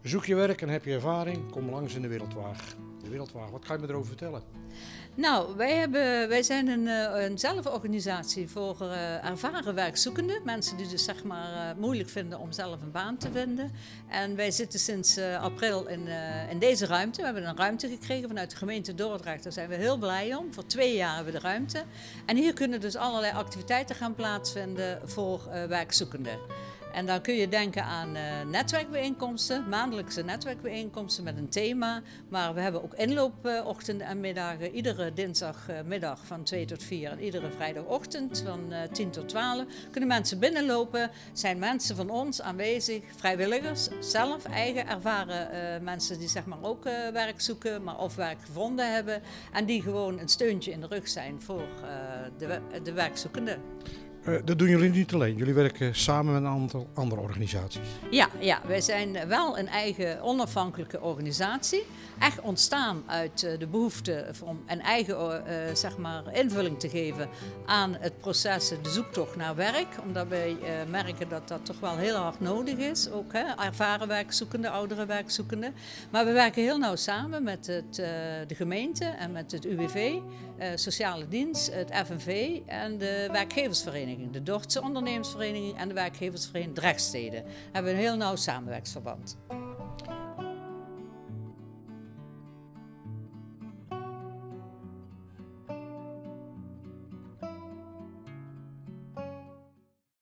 Zoek je werk en heb je ervaring, kom langs in de Wereldwaag. De Wereldwaag, wat kan je me erover vertellen? Nou, wij zijn een zelforganisatie voor ervaren werkzoekenden. Mensen die dus zeg maar moeilijk vinden om zelf een baan te vinden. En wij zitten sinds april in deze ruimte. We hebben een ruimte gekregen vanuit de gemeente Dordrecht. Daar zijn we heel blij om. Voor 2 jaar hebben we de ruimte. En hier kunnen dus allerlei activiteiten gaan plaatsvinden voor werkzoekenden. En dan kun je denken aan netwerkbijeenkomsten, maandelijkse netwerkbijeenkomsten met een thema. Maar we hebben ook inloopochtenden en middagen. Iedere dinsdagmiddag van 2 tot 4 en iedere vrijdagochtend van 10 tot 12 kunnen mensen binnenlopen. Zijn mensen van ons aanwezig, vrijwilligers, zelf eigen ervaren mensen die zeg maar ook werk zoeken, maar of werk gevonden hebben. En die gewoon een steuntje in de rug zijn voor de werkzoekenden. Dat doen jullie niet alleen. Jullie werken samen met een aantal andere organisaties. Ja, wij zijn wel een eigen onafhankelijke organisatie. Echt ontstaan uit de behoefte om een eigen zeg maar, invulling te geven aan het proces, de zoektocht naar werk. Omdat wij merken dat dat toch wel heel hard nodig is. Ook ervaren werkzoekenden, oudere werkzoekenden. Maar we werken heel nauw samen met de gemeente en met het UWV, Sociale Dienst, het FNV en de werkgeversvereniging. De Dordtse Ondernemersvereniging en de werkgeversvereniging Drechtsteden. We hebben een heel nauw samenwerksverband.